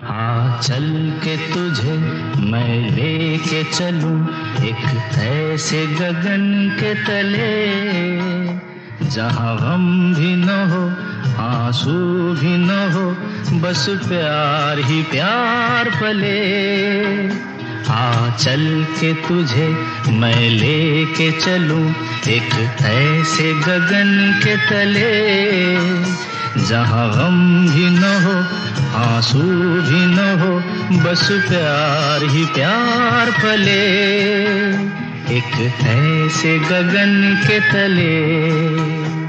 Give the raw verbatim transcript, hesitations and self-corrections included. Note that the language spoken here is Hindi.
हाँ चल के तुझे मैं लेके चलूं एक ऐसे गगन के तले, जहाँ गम भी न हो आंसू भी न हो, बस प्यार ही प्यार पले। हाँ चल के तुझे मैं लेके चलूं एक ऐसे गगन के तले, जहाँ गम भी न हो आंसू भी न हो, बस प्यार ही प्यार पले, एक ऐसे गगन के तले।